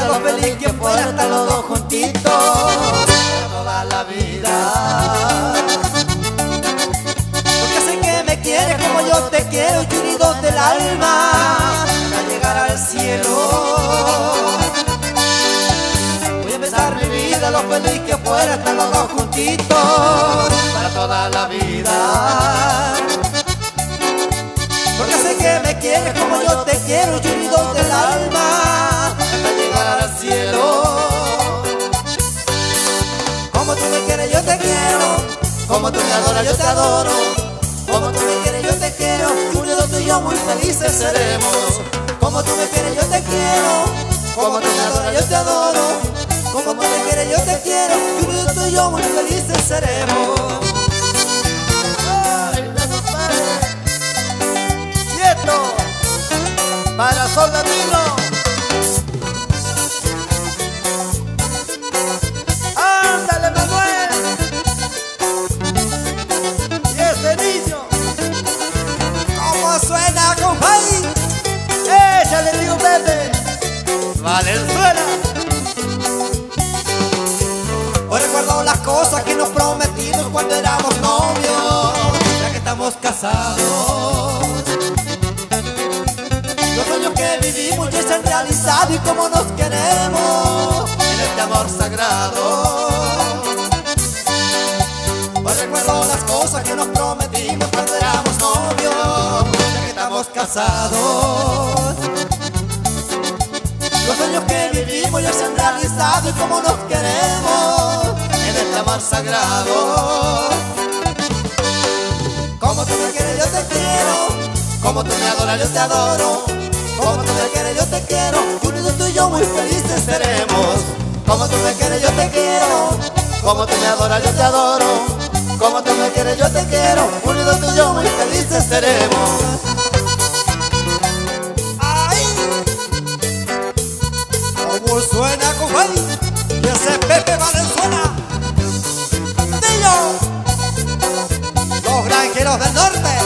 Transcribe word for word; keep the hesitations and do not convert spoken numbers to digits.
lo feliz que fuera estar los dos juntitos para toda la vida. Porque sé que me quieres como yo te quiero y unidos del alma para llegar al cielo. Voy a empezar mi vida lo feliz que fuera estar los dos juntitos para toda la vida. Porque sé que me quieres como yo te quiero y unidos del alma hasta llegar al cielo. Como tú me quieres yo te quiero, como tú me adoras yo te adoro. Como tú me quieres yo te quiero y unidos tú y yo muy felices seremos. Como tú me quieres yo te quiero, como tú me adoras yo te adoro. Como tú me quieres yo te quiero y unidos tú y yo muy felices seremos. Para Soldadino, ándale Manuel, y ese niño, ¿cómo suena, compadre? échale digo Pepe, Valenzuela. Hoy recuerdo las cosas que nos prometimos cuando éramos novios, ya que estamos casados. Los sueños que vivimos ya se han realizado y cómo nos queremos en este amor sagrado. Hoy recuerdo las cosas que nos prometimos cuando éramos novios, ya que estamos casados. Los sueños que vivimos ya se han realizado y cómo nos queremos en este amor sagrado. Como tú me quieres yo te quiero, como tú me adoras yo te adoro. Como tú me quieres yo te quiero, unidos tú y yo muy felices seremos. Como tú me quieres yo te quiero, como tú me adoras yo te adoro. Como tú me quieres yo te quiero, unidos tú y yo muy felices seremos. ¡Ay! ¿Cómo suena, compadre? Y ese Pepe Valenzuela. ¡Dillo! Los granjeros del norte.